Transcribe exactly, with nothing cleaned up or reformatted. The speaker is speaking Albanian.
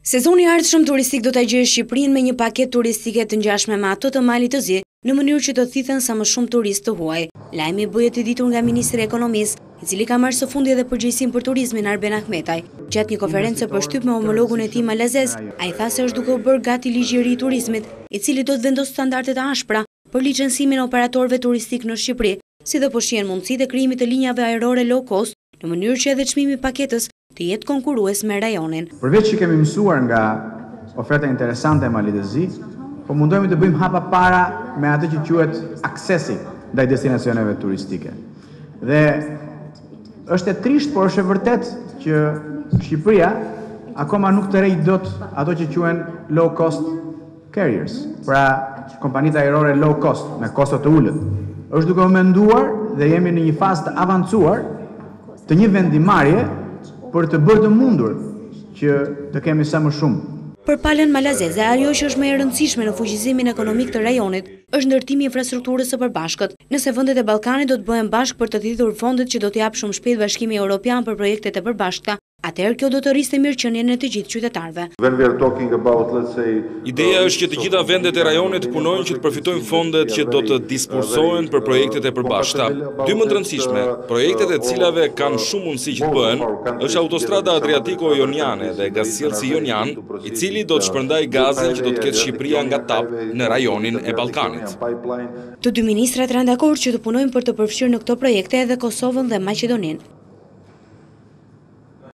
Sezoni i ardhshëm turistik do ta gjejë Shqipërinë me një paketë turistike të ngjashme me ato të Malit të Zi, në mënyrë që të thithen sa më shumë turistë të huaj. Lajmi bëhet i ditur nga Ministri i Ekonomisë, i cili ka marrë së fundi edhe përgjegjësinë për turizmin Arben Ahmetaj. Gjatë një konferencë për shtyp me homologun e tij malazez, ai tha se është duke u bërë gati ligji i ri i turizmit, i cili do të vendosë standarde të ashpra për licencimin e operatorëve turistik në Shqipëri, si dhe po shihen mundësitë e krijimit të linjave ajrore low cost, në mënyrë që edhe çmimi i paketës të jetë konkurrues me rajonin. Përveç që kemi mësuar nga oferta interesante e Malit të Zi, po mundohemi të bëjmë hapa para me atë që quhet aksesi ndaj destinacioneve turistike. Dhe është e trisht, por është e vërtet që Shqipëria akoma nuk të rej dot ato që quhen low cost carriers, pra kompanitë ajrore low cost me kosto të ulët. Është duke u menduar dhe jemi në një fazë të avancuar të një vendimarrje për të bërë të mundur që të kemi sa më shumë. Për palën malazeze, ajo që është më e rëndësishme në fuqizimin ekonomik të rajonit është ndërtimi i infrastrukturës së përbashkët. Nëse vendet e Ballkanit do të bëhen bashkë për të thithur fondet që do të japë shumë shpejt Bashkimi Evropian për projektet e përbashkëta, atëherë kjo do të rrisë mirëqenien e të gjithë qytetarëve. Ideja është që të gjitha vendet e rajonit punojnë që të përfitojnë fondet që do të disbursohen për projektet e përbashkëta. Dy më të rëndësishme, projektet e cilave kanë shumë mundësi që të bëhen, është autostrada Adriatiko-Joniane dhe gazsjellsi Jonian, i cili do të shpërndajë gazin që do të ketë Shqipëria nga tap në rajonin e Ballkanit. Të dy ministrat janë dakord që të punojnë për të përfshirë në këto projekte edhe Kosovën dhe Maqedoninë.